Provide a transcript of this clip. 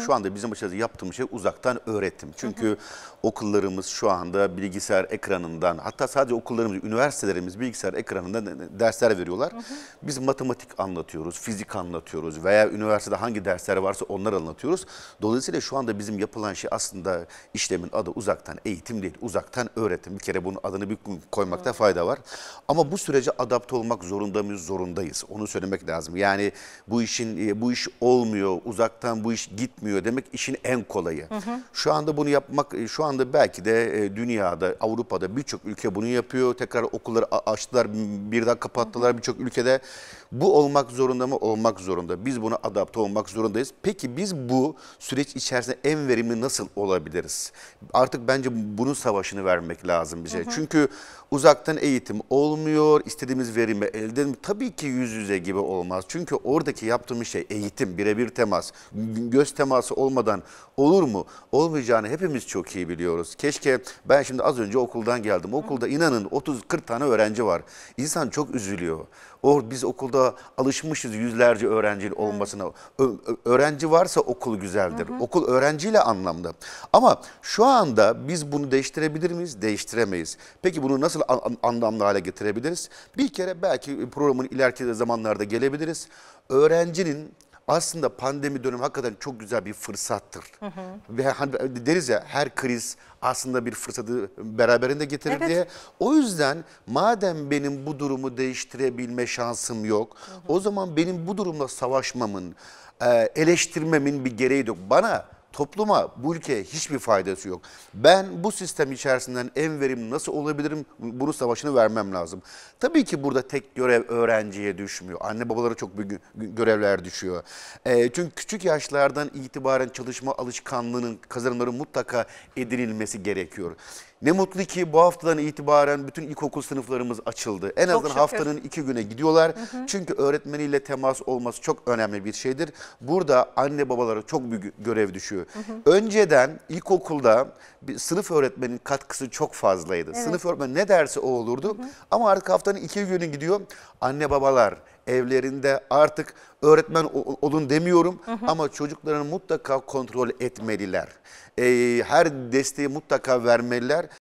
Şu anda bizim açıkçası yaptığımız şey uzaktan öğretim. Çünkü okullarımız şu anda bilgisayar ekranından, hatta sadece okullarımız, üniversitelerimiz bilgisayar ekranından dersler veriyorlar. Biz matematik anlatıyoruz, fizik anlatıyoruz veya üniversitede hangi dersler varsa onları anlatıyoruz. Dolayısıyla şu anda bizim yapılan şey aslında işlemin adı uzaktan eğitim değil, uzaktan öğretim. Bir kere bunun adını bir koymakta fayda var. Ama bu sürece adapte olmak zorunda mıyız? Zorundayız. Onu söylemek lazım. Yani bu iş olmuyor, uzaktan bu iş gitmiyor demek işin en kolayı. Şu anda bunu yapmak, şu anda belki de dünyada, Avrupa'da birçok ülke bunu yapıyor. Tekrar okulları açtılar, birden kapattılar birçok ülkede. Bu olmak zorunda mı? Olmak zorunda. Biz buna adapte olmak zorundayız. Peki biz bu süreç içerisinde en verimli nasıl olabiliriz? Artık bence bunun savaşını vermek lazım bize. Çünkü uzaktan eğitim olmuyor, istediğimiz verimi elde edelim. Tabii ki yüz yüze gibi olmaz. Çünkü oradaki yaptığımız şey eğitim, birebir temas, göz teması olmadan olur mu? Olmayacağını hepimiz çok iyi biliyoruz. Keşke, ben şimdi az önce okuldan geldim. Okulda inanın 30-40 tane öğrenci var. İnsan çok üzülüyor. Biz okulda alışmışız yüzlerce öğrencinin olmasına. Öğrenci varsa okul güzeldir. Okul öğrenciyle anlamda. Ama şu anda biz bunu değiştirebilir miyiz? Değiştiremeyiz. Peki bunu nasıl anlamlı hale getirebiliriz? Bir kere belki programın ileriki zamanlarda gelebiliriz. Öğrencinin aslında pandemi dönemi hakikaten çok güzel bir fırsattır. Ve hani deriz ya, her kriz aslında bir fırsatı beraberinde getirir diye. O yüzden madem benim bu durumu değiştirebilme şansım yok, o zaman benim bu durumla savaşmamın, eleştirmemin bir gereği yok. Bana, topluma, bu ülkeye hiçbir faydası yok. Ben bu sistem içerisinden en verimli nasıl olabilirim? Bunun savaşını vermem lazım. Tabii ki burada tek görev öğrenciye düşmüyor. Anne babalara çok büyük görevler düşüyor. Çünkü küçük yaşlardan itibaren çalışma alışkanlığının, kazanımların mutlaka edinilmesi gerekiyor. Ne mutlu ki bu haftadan itibaren bütün ilkokul sınıflarımız açıldı. En azından haftanın 2 güne gidiyorlar. Çünkü öğretmeniyle temas olması çok önemli bir şeydir. Burada anne babalara çok büyük görev düşüyor. Önceden ilkokulda bir sınıf öğretmenin katkısı çok fazlaydı. Sınıf öğretmeni ne derse o olurdu. Ama artık haftanın 2 günü gidiyor. Anne babalar evlerinde artık öğretmen olun demiyorum ama çocuklarını mutlaka kontrol etmeliler. Her desteği mutlaka vermeliler.